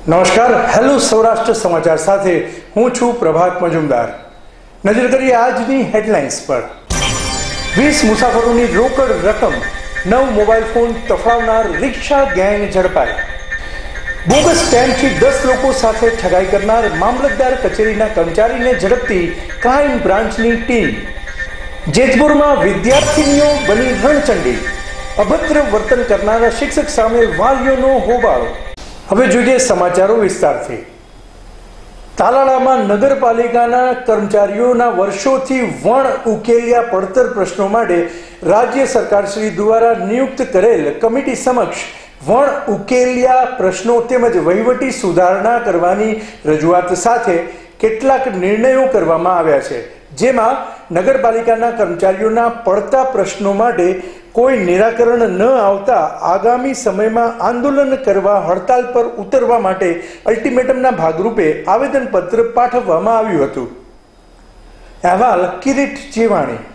નમસ્કાર, હેલો સૌરાષ્ટ્ર સમાચાર સાથે હું છું પ્રભાત મજુમદાર। નજર કરીએ આજની હેડલાઇન્સ પર। 20 મુસાફરોની રોકડ રકમ, 9 મોબાઈલ ફોન તફાવનાર રિક્ષા ગેંગ ઝડપાઈ। બોગસ સ્ટેમ્પથી 10 લોકો સાથે ઠગાઈ કરનાર મામલતદાર કચેરીના કર્મચારીને ઝડપતી ક્રાઇમ બ્રાન્ચની ટીમ। જેતપુરમાં વિદ્યાર્થીનીઓ બની રણચંડી, અભદ્ર વર્તન કરનારા શિક્ષક સામે વાલીઓનો હોબાળો। હવે જોઈએ સમાચારો વિસ્તારથી। તાલાળામાં નગરપાલિકાના કર્મચારીઓના વર્ષોથી વણ ઉકેલ્યા પડતર પ્રશ્નો માટે રાજ્ય સરકારશ્રી દ્વારા નિયુક્ત કરેલ કમિટી સમક્ષ વણ ઉકેલ્યા પ્રશ્નો તેમજ વહીવટી સુધારણા કરવાની રજૂઆત સાથે કેટલાક નિર્ણયો કરવામાં આવ્યા છે, જેમાં નગરપાલિકાના કર્મચારીઓના પડતા પ્રશ્નો માટે કોઈ નિરાકરણ ન આવતા આગામી સમયમાં આંદોલન કરવા હડતાલ પર ઉતરવા માટે અલ્ટિમેટમના ભાગરૂપે આવેદનપત્ર પાઠવવામાં આવ્યું હતું। અહેવાલ કિરીટ ચેવાણી।